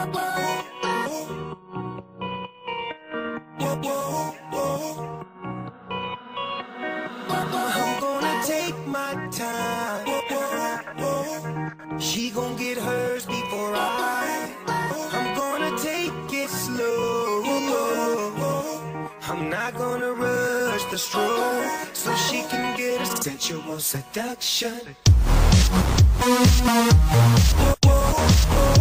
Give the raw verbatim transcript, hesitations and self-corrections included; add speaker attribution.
Speaker 1: I'm gonna take my time. She gon' get hers before I. I'm gonna take it slow. I'm not gonna rush the stroke, so she can get a sensual seduction.